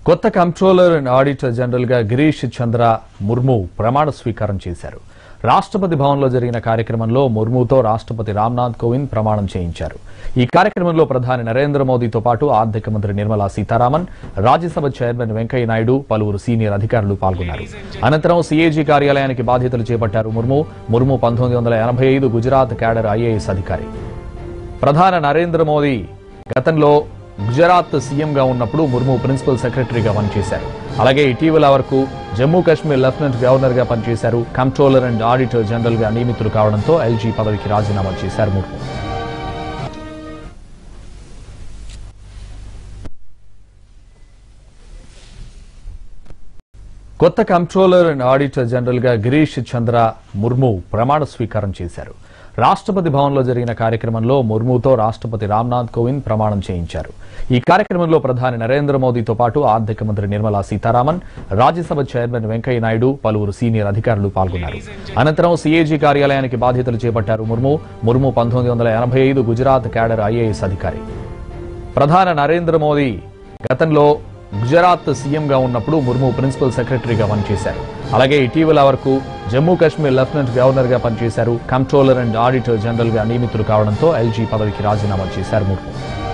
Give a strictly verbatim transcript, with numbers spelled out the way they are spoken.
కొత్త controller and auditor general గా గిరీష్ చంద్ర ముర్ము ప్రమాణ స్వీకారం చేశారు. రాష్ట్రపతి భవన్లో జరిగిన కార్యక్రమంలో ముర్ముతో రాష్ట్రపతి రామ్నాథ్ కోవింద్ ప్రమాణం చేయించారు. ఈ కార్యక్రమంలో ప్రధాని నరేంద్ర మోదీతో పాటు ఆర్థిక మంత్రి నిర్మలా సీతారామన్, రాజ్యసభ చైర్మన్ వెంకయ్య నాయుడు, పలువురు సీనియర్ అధికారులు పాల్గొన్నారు. అనంతరం సీఏజీ కార్యాలయానికి బాధ్యతలు చేపట్టారు ముర్ము. ముర్ము పంతొమ్మిది వందల ఎనభై ఐదు గుజరాత్ క్యాడర్ ఐఏఎస్ అధికారి. ప్రధాని నరేంద్ర మోదీ గతంలో గుజరాత్ సీఎంగా ఉన్నప్పుడు ముర్ము ప్రిన్సిపల్ సెక్రటరీగా పనిచేశారు. అలాగే ఇటీవల వరకు జమ్మూ కాశ్మీర్ లెఫ్టినెంట్ గవర్నర్ గా పనిచేశారు. కంట్రోలర్ అండ్ ఆడిటర్ జనరల్ గా నియమితులు కావడంతో ఎల్జీ పదవికి రాజీనామా చేశారు ముర్ము. కొత్త కంట్రోలర్ అండ్ ఆడిటర్ జనరల్ గా గిరీష్ చంద్ర ముర్ము ప్రమాణ స్వీకారం చేశారు. రాష్ట్రపతి భవన్లో జరిగిన కార్యక్రమంలో ముర్ముతో రాష్ట్రపతి రామ్నాథ్ కోవింద్ ప్రమాణం చేయించారు. ఈ కార్యక్రమంలో ప్రధాని నరేంద్ర మోదీతో పాటు ఆర్థిక మంత్రి నిర్మలా సీతారామన్, రాజ్యసభ చైర్మన్ వెంకయ్య నాయుడు, పలువురు సీనియర్ అధికారులు పాల్గొన్నారు. అనంతరం సీఏజీ కార్యాలయానికి బాధ్యతలు చేపట్టారు ముర్ము. ముర్ము పంతొమ్మిది వందల ఎనభై ఐదు గుజరాత్ క్యాడర్ ఐఏఎస్ అధికారి. ప్రధాని నరేంద్ర మోదీ గతంలో గుజరాత్ సీఎంగా ఉన్నప్పుడు ముర్ము ప్రిన్సిపల్ సెక్రటరీగా పనిచేశారు. అలాగే ఇటీవల వరకు జమ్మూ కాశ్మీర్ లెఫ్టినెంట్ గవర్నర్ గా పనిచేశారు. కంట్రోలర్ అండ్ ఆడిటర్ జనరల్ గా నియమితులు కావడంతో ఎల్జీ పదవికి రాజీనామా చేశారు ముర్ము.